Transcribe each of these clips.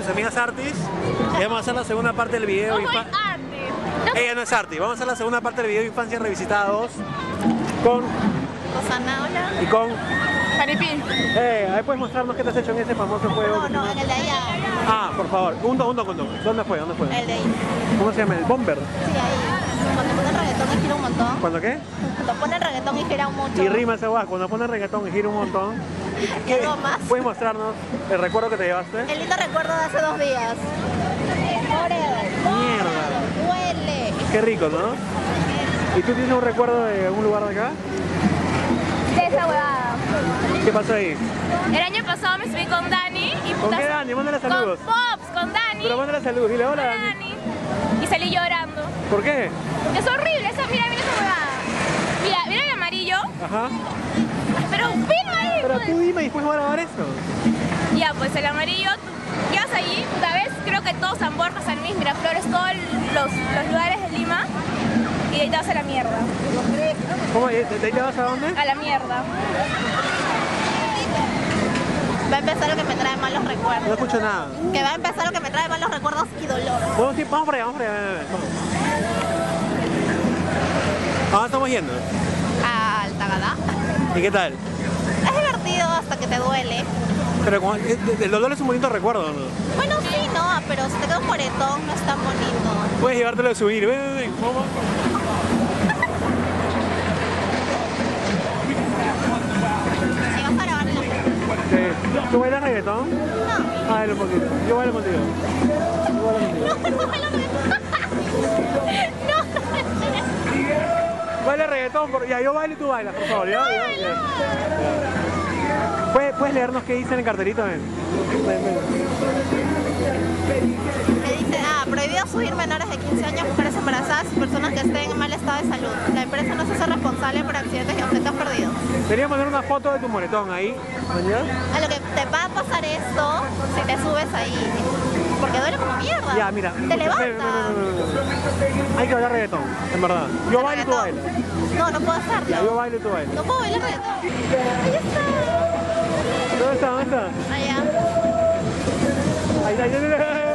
sus amigas Artis y vamos a hacer la segunda parte del video. No soy Artis. Ella no es Artis. Vamos a hacer la segunda parte del video de Infancia Revisitados con Zanahoria y con Paripín. ahí puedes mostrarnos qué te has hecho en ese famoso juego. No, en el de allá. Ah, por favor, un segundo. ¿Dónde fue? El de ahí. ¿Cómo se llama? ¿El Bomber? Sí, ahí. Cuando ponen reggaetón y gira un montón. ¿Cuándo qué? Cuando ponen reggaetón y gira mucho. Y rima ese guapo, cuando pone reggaetón y gira un montón. ¿Y algo más? ¿Puedes mostrarnos el recuerdo que te llevaste? El lindo recuerdo de hace 2 días. Mierda. Duele. Qué rico, ¿no? ¿Y tú tienes un recuerdo de algún lugar de acá? De esa huevada. ¿Qué pasó ahí? El año pasado me subí con Dani y ¿Con qué Dani? Mándale saludos. Con Pops, con Dani. Pero mándale saludos, dile hola Con Dani. Dani. Y salí llorando. ¿Por qué? Porque es horrible, mira esa huevada. Mira el amarillo. Ajá. Pero firma ahí. Pero pues. tú dime y después voy a grabar eso. Ya, pues el amarillo, tú llegas allí, puta vez, creo que todo San Borja, San Luis, Miraflores, todos los lugares de Lima. Y de ahí te vas a la mierda. ¿Cómo? ¿De ahí te vas a dónde? A la mierda. Va a empezar lo que me trae malos No recuerdos. escucho nada. Que va a empezar lo que me trae malos recuerdos y dolor. Vamos por allá, vamos. ¿A dónde estamos yendo? Al Tagadá. ¿Y qué tal? Es divertido hasta que te duele. Pero el dolor es un bonito recuerdo, ¿no? Bueno, sí, no, pero si te queda un moretón no es tan bonito. Puedes llevártelo a subir. Ven. Vamos. Si vas a grabar en la Sí. ¿Tú bailas reggaetón? No. Baila un poquito. Yo bailo contigo. Baila reggaetón, ya yo bailo y tú bailas, por favor. Ya. ¿Puedes leernos qué dice en el cartelito? Ven. Me dice, prohibido subir menores de 15 años, mujeres embarazadas y personas que estén en mal estado de salud. La empresa no se hace responsable por accidentes y objetos perdidos. Quería poner una foto de tu moretón ahí. A lo que te va a pasar esto si te subes ahí. Porque duele como mierda. Ya, mira. Te levantas. No. Hay que bailar reggaetón, en verdad. Yo bailo y tú bailas. No puedo hacerlo. Ya, yo bailo y tú bailas. No puedo bailar reggaetón. Ahí está. ¿Dónde está? Allá. Ahí.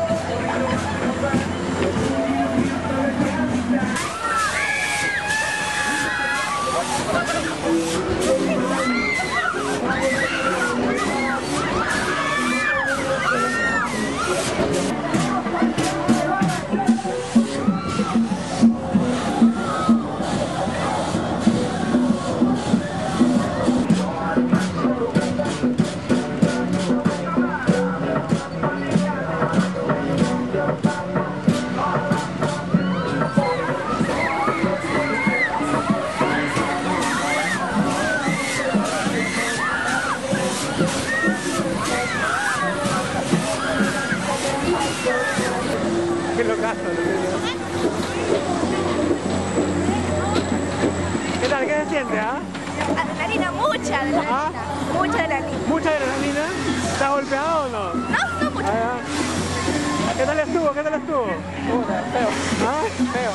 Qué locazo. ¿Qué tal? ¿Qué se siente, Adrenalina, mucha adrenalina. ¿Ah? Mucha adrenalina. ¿Mucha adrenalina? ¿Estás golpeado o no? No mucho. ¿Qué tal estuvo? Feo. ¿Ah? Feo.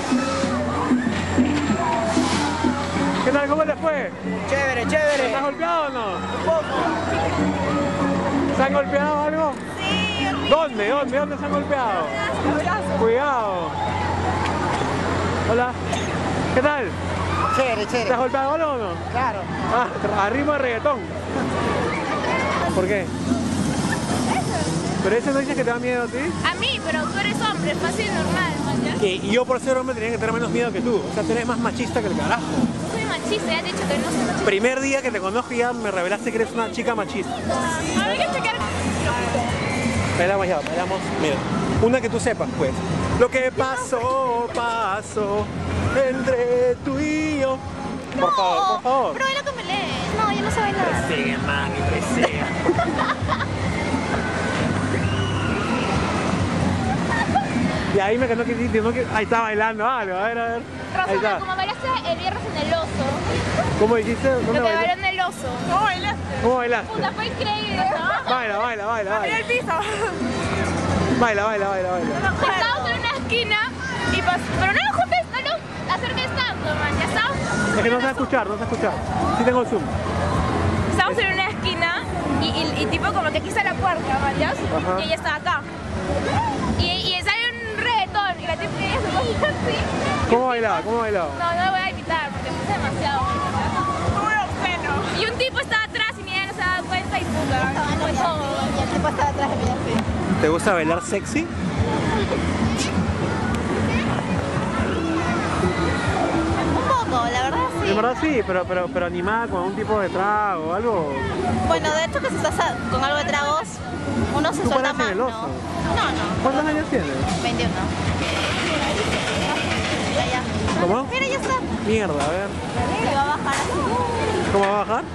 ¿Qué tal? ¿Cómo te fue? Chévere. ¿Estás golpeado o no? Un poco. ¿Se han golpeado algo? Sí, ¿Dónde se han golpeado? Cuidado. Hola. ¿Qué tal? Chévere. ¿Te has golpeado algo o no? Claro. A ritmo de reggaetón. ¿Por qué? ¿Pero eso no dice que te da miedo a ti? a mí, pero tú eres hombre, fácil, normal, man. Y yo por ser hombre tenía que tener menos miedo que tú. O sea, tú eres más machista que el carajo. No soy machista, ya te he dicho que no soy machista. Primer día que te conozco ya me revelaste que eres una chica machista. A ver, hay que checar. Bailamos, mira. Una que tú sepas, pues. Lo que pasó entre tú y yo. Por favor. Pero baila con Belén. No, yo no sé bailar. Sigue, mami, presea. Y ahí me quedó que ahí está bailando algo, a ver. Ahí Rosana, está. como bailaste el viernes en el oso, ¿Cómo dijiste? lo ¿Dónde que bailaste? bailó en el oso. ¿Cómo bailaste? ¿Cómo bailaste? Puta, fue increíble, ¿no? Baila. Mira el piso. Baila. Estábamos en una esquina y pero no lo juntes, no lo acerques tanto, man, ya estábamos. Es que no se va a escuchar. Sí tengo zoom. Estábamos en una esquina y tipo como que aquí está la puerta, ¿ya? Ajá. Y ella está acá. Y sale un reggaetón y la tipa ella se pone así. ¿Cómo bailaba? ¿Cómo bailaba? No, no lo voy a imitar porque me puse demasiado. Muy obsceno. Y un tipo estaba atrás y ni ella no se daba cuenta y puta, fue todo. Y el tipo estaba atrás de mí así. ¿Te gusta bailar sexy? Un poco, la verdad sí. En verdad sí, pero animada con un tipo de trago o algo. Bueno, de hecho que si estás con algo de tragos, uno se ¿Tú suelta paras en más, el ¿no? oso? No. ¿Cuántos años tienes? 21. Ya. ¿Cómo? Mira, ya está. Mierda, a ver. Y va a bajar así. ¿Cómo va a bajar?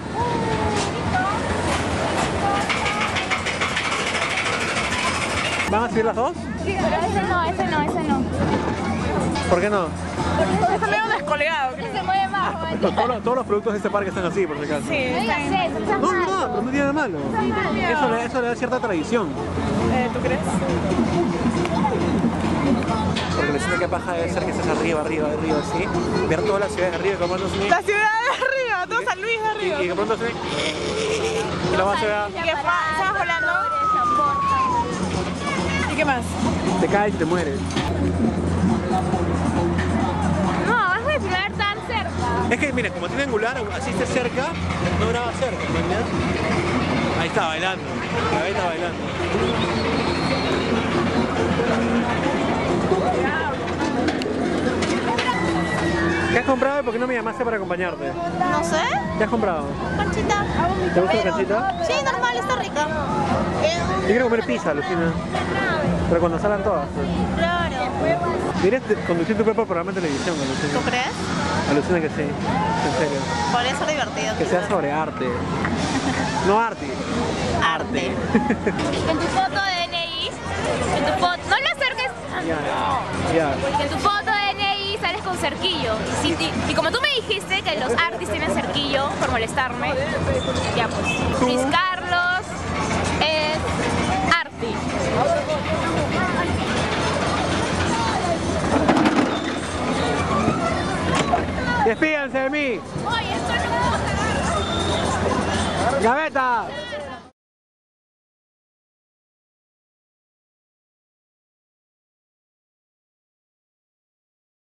¿Van a subir las dos? Sí, pero ese no. ¿Por qué no? Está medio descolgado, creo. Se mueve más, joven. Todos los productos de este parque están así, por si acaso. No digas eso, está No, mal. no, pero no tiene nada malo. Eso le da cierta tradición. ¿Tú crees? Porque la escena que paja debe ser que estés arriba, así. Ver toda la ciudad de arriba, como no se La ciudad de arriba, todo San Luis de arriba. y de pronto se y la base va, Y que estás volando. ¿Y qué más? te caes y te mueres. No, vas a filmar tan cerca. Es que, mira, como tiene angular, así esté cerca, no graba cerca, ¿me entiendes? Ahí está, bailando. Ahí está bailando. ¿Qué has comprado y por qué no me llamaste para acompañarte? No sé. ¿Qué has comprado? Canchita. ¿Te gusta la canchita? Sí, normal, está rica. Yo quiero comer pizza, Lucina. Pero cuando salgan todas. Pues. Claro. Deberías conducir tu propio programa de televisión, Lucina. ¿Tú crees? Alucina que sí, en serio. Podría ser divertido. Que sea sobre arte. No arte. Arte. En tu foto de DNI, no le acerques. Ya. En tu foto de DNI sales con cerquillo. Y como tú me dijiste que los artis tienen cerquillo por molestarme, ya pues. Luis Carlos es arti. Despídanse de mí. Oye, esto no. Gaveta.